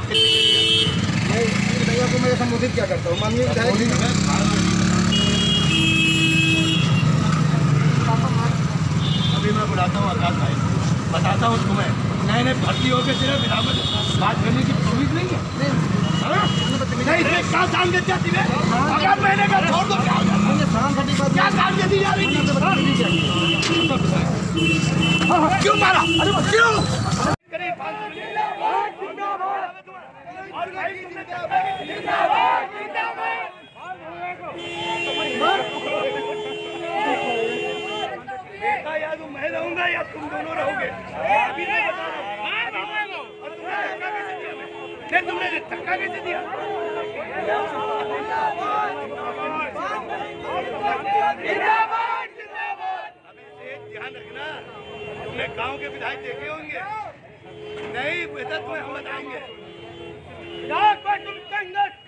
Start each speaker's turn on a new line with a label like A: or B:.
A: भैया को मैं संबोधित क्या करता हूँ, माननीय विधायक जी।
B: अभी मैं बुलाता हूँ आकाश भाई, बताता हूँ तुम्हें। नए नए भर्ती होकर तेरे बराबर बात करने की तमीज नहीं है। नहीं क्या काम देती है? अगर मैंने कहा छोड़ दो क्या काम देती जा रही है? क्यों मारा? अरे क्यों? बेटा या तो मैं रहूंगा या तुम दोनों रहोगे। अभी नहीं बता रहा हूं। तुमने धक्का कैसे दिया? ध्यान रखना, तुमने गांव के विधायक देखे होंगे। नहीं बेटा तुम्हें हम बताएंगे। तुम